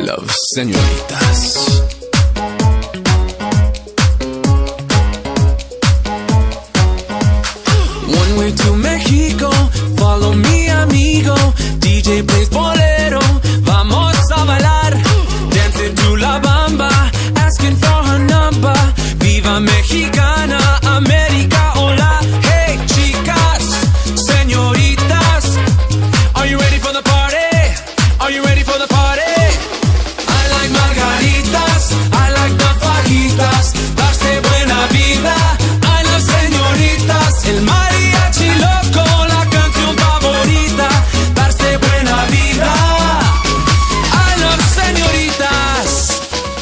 love señoritas. One way to Mexico, follow me amigo. DJ plays bolero, vamos a bailar. Dancing to La Bamba, asking for her number. Viva Mexicana, América, hola. Hey chicas, señoritas, are you ready for the party? Are you ready for the party? I like margaritas, I like the fajitas, darse buena vida. I love señoritas, el mariachi loco, la canción favorita, darse buena vida. I love señoritas.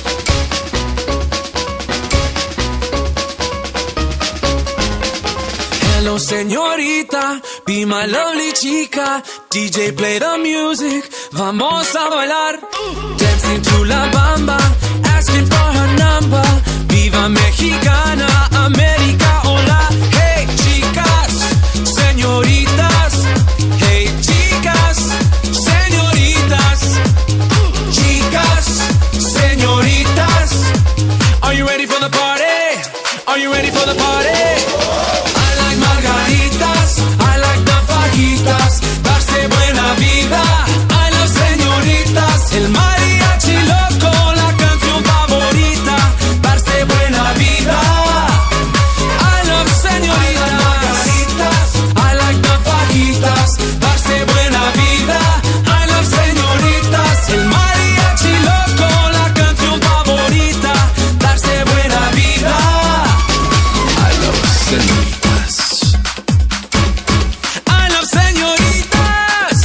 Hello señorita, be my lovely chica. DJ play the music, vamos a bailar. Dancing to La Bamba, asking for her number. Viva Mexicana, América, hola. Hey chicas, señoritas. Hey chicas, señoritas. Chicas, señoritas. Are you ready for the party? Are you ready for the party? I like margaritas, I like the fajitas, darse buena vida. I love señoritas, el mariachi loco, la canción favorita, darse buena vida. I love señoritas, margaritas, I like the fajitas, darse buena vida. I love señoritas, el mariachi loco, la canción favorita, darse buena vida. I love señoritas. I love señoritas.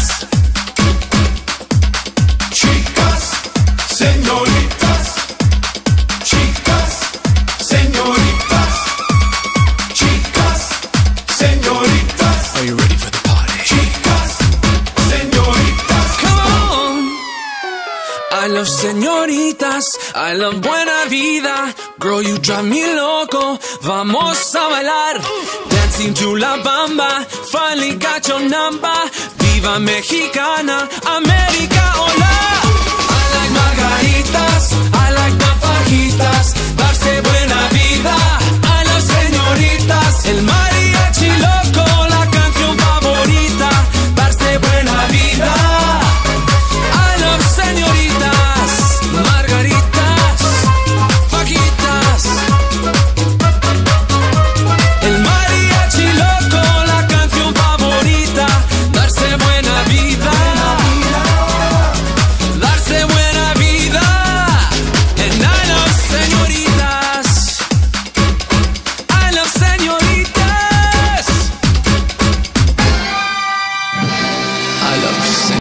Chicas, señoritas. Chicas, señoritas. Chicas, señoritas. Are you ready for the party? Chicas, señoritas. Come on. I love señoritas, I love buena vida. Girl, you drive me loco, vamos a bailar. Dancing to La Bamba, finally got your number. Viva Mexicana, América, hola. I like margaritas, I like the fajitas, darse buena vida. I love señoritas, el mar